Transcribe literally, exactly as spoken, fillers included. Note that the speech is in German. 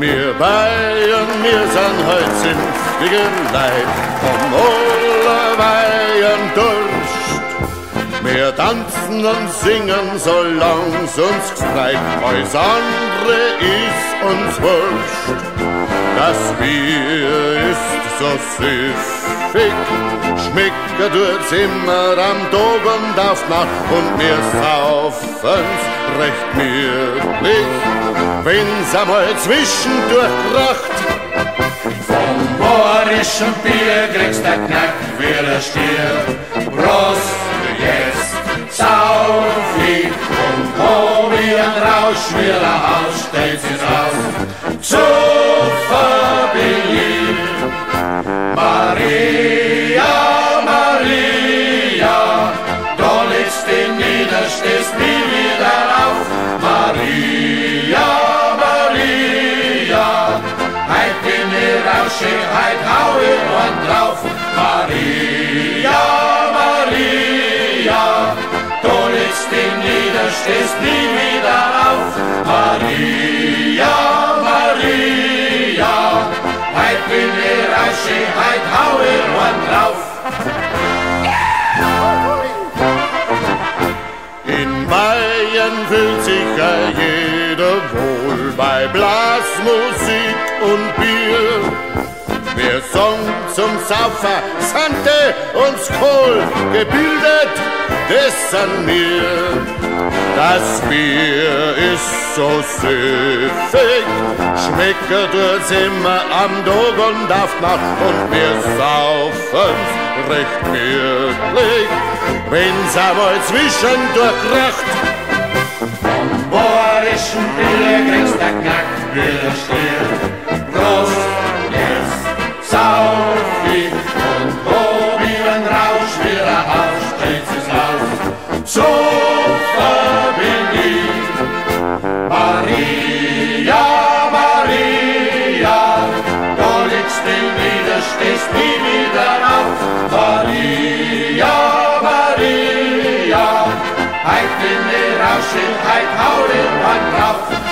Wir Bayern, wir sind heut zünftige Leid, um alle Weihern Durst. Wir tanzen und singen, solang's uns gefreit, alles andere ist uns wurscht. Das Bier ist so süffig, schmeckt tut's immer am Tag und auf Nacht, und wir saufen's recht gemütlich, wenn's einmal zwischendurch kracht. Vom bayerischen Bier kriegst der Knack wie der Stier. Prost, jetzt sauf ich und hab ich ein Rausch, wie der Haus stellt sich raus. Super beliebt, Maria, Maria, da legst du nieder, stehst nie wieder auf. Maria, Maria, heut bin ich rauschig, heut hau ich einen drauf. Maria, Maria, da legst du nieder, stehst nie wieder auf. Maria, Maria, heut bin ich rauschig, heut hau ich einen drauf. In Bayern fühlt sich ja jeder wohl bei Blasmusik und Bier. Wir singen zum Saufer, Sante und Skoll, gebildet, das sind wir. Das Bier ist so süffig, schmeckt tut's immer am Tag und auf Nacht, und wir saufen's recht gemütlich, wenn's einmal zwischendurch kracht. Vom bayerischen Bier kriegst der Knack wie der Stier. Prost, jetzt sauf ich und hab ich einen Rausch, wie der Haus stellt sich auf. Super bin ich, Maria, Maria, da legst du nieder, stehst nie wieder auf. Maria, Maria, heut bin ich rauschig, heut hau ich einen drauf.